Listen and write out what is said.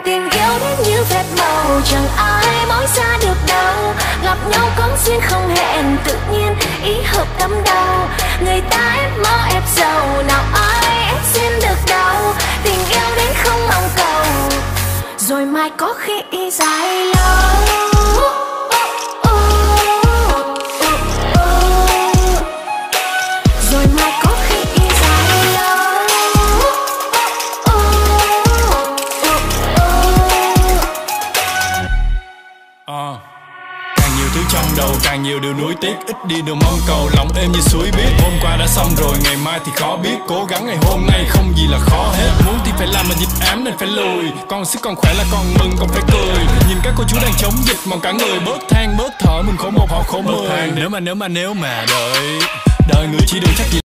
Tình yêu đến như phép màu, chẳng ai nói xa được đâu. Gặp nhau có duyên không hẹn, tự nhiên ý hợp tâm đầu. Người ta ép mơ ép giàu, nào ai ép duyên được đâu. Tình yêu đến không mong cầu, rồi mai có khi dài lâu. Rồi mai có khi dài lâu. Càng nhiều thứ trong đầu, càng nhiều điều nuối tiếc. Ít đi điều mong cầu, lòng êm như suối biết. Hôm qua đã xong rồi, ngày mai thì khó biết. Cố gắng ngày hôm nay không gì là khó hết. Muốn thì phải làm mà dịch ám nên phải lùi. Còn sức còn khỏe là còn mừng còn phải cười. Nhìn các cô chú đang chống dịch, mong cả người bớt than bớt thở. Mình khổ một họ khổ mười. Nếu mà đợi người chỉ đường chắc gì